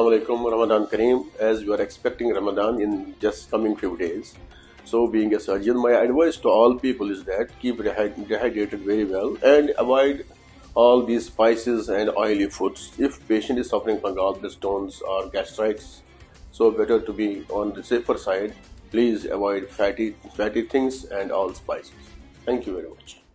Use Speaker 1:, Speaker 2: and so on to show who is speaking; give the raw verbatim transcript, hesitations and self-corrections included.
Speaker 1: Assalamu alaikum, Ramadan Kareem. As we are expecting Ramadan in just coming few days, so being a surgeon, my advice to all people is that keep dehydrated very well and avoid all these spices and oily foods. If patient is suffering from gallstones or gastritis, so better to be on the safer side. Please avoid fatty fatty things and all spices. Thank you very much.